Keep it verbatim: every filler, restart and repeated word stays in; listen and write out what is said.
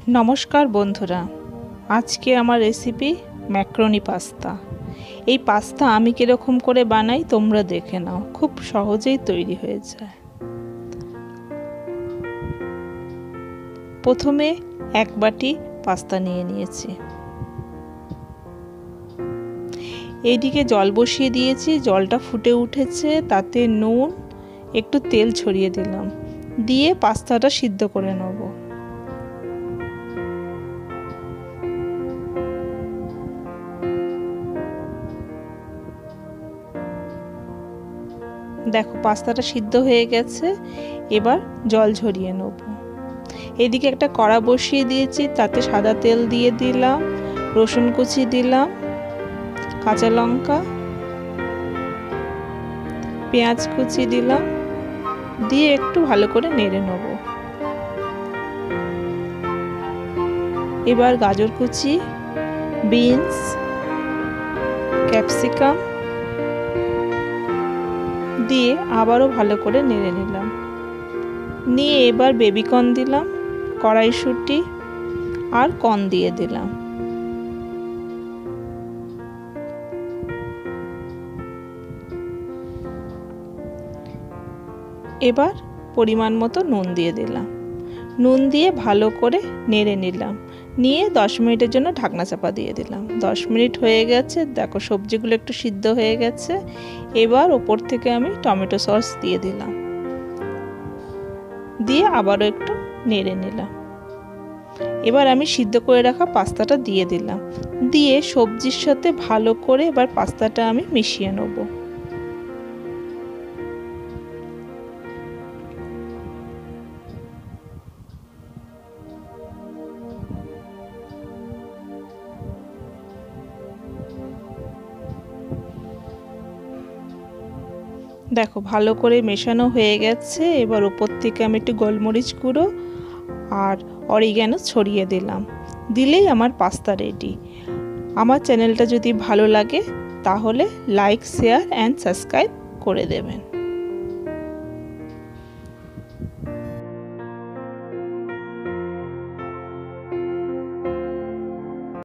নমস্কার বন্ধুরা, আজকে আমার রেসিপি ম্যাকারনি পাস্তা। এই পাস্তা আমি কিরকম করে বানাই তোমরা দেখে নাও, খুব সহজেই তৈরি হয়ে যায়। প্রথমে এক বাটি পাস্তা নিয়ে নিয়েছি। এইদিকে জল বসিয়ে দিয়েছি, জলটা ফুটে উঠেছে, তাতে নুন একটু তেল ছড়িয়ে দিলাম, দিয়ে পাস্তাটা সিদ্ধ করে নেব। দেখো পাস্তাটা সিদ্ধ হয়ে গেছে, এবার জল ঝরিয়ে নেব। এদিকে একটা কড়া বসিয়ে দিয়েছি, তাতে সাদা তেল দিয়ে দিলাম, রসুন কুচি দিলাম, কাঁচা লঙ্কা, পেঁয়াজ কুচি দিলাম, দিয়ে একটু ভালো করে নেড়ে নেব। এবার গাজর কুচি, বিনস, ক্যাপসিকাম দিয়ে আবারও ভালো করে নেড়ে নিলাম। নিয়ে এবার বেবিকর্ন দিলাম, কড়াইশুঁটি আর কর্ন দিয়ে দিলাম। এবার পরিমাণ মতো নুন দিয়ে দিলাম, নুন দিয়ে ভালো করে নেড়ে নিলাম। নিয়ে দশ মিনিটের জন্য ঢাকনা চাপা দিয়ে দিলাম। দশ মিনিট হয়ে গেছে, দেখো সবজিগুলো একটু সিদ্ধ হয়ে গেছে। এবার ওপর থেকে আমি টমেটো সস দিয়ে দিলাম, দিয়ে আবারও একটু নেড়ে নিলাম। এবার আমি সিদ্ধ করে রাখা পাস্তাটা দিয়ে দিলাম, দিয়ে সবজির সাথে ভালো করে এবার পাস্তাটা আমি মিশিয়ে নেব। দেখো ভালো করে মেশানো হয়ে গেছে। এবার উপর থেকে আমি একটু গোলমরিচ গুঁড়ো আর অরিগ্যানো ছড়িয়ে দিলাম, দিলেই আমার পাস্তা রেডি। আমার চ্যানেলটা যদি ভালো লাগে তাহলে লাইক, শেয়ার অ্যান্ড সাবস্ক্রাইব করে দেবেন।